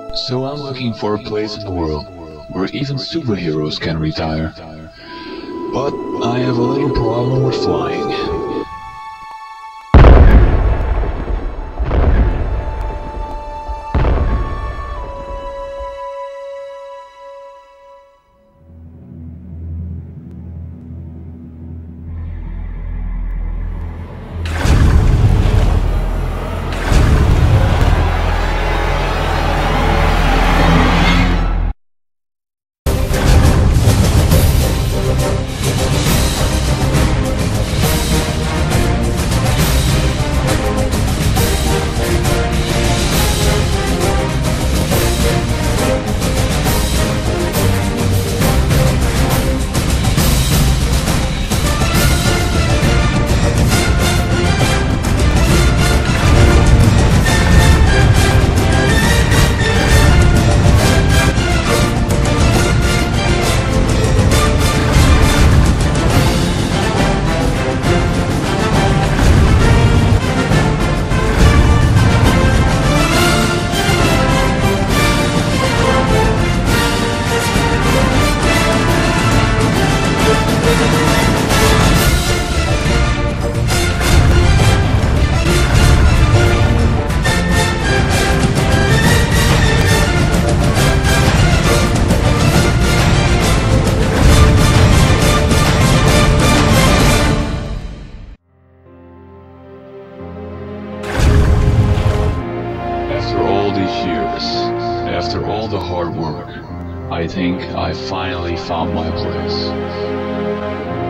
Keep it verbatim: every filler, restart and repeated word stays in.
So I'm looking for a place in the world where even superheroes can retire. But I have a little problem with flying. After all these years, after all the hard work, I think I finally found my place.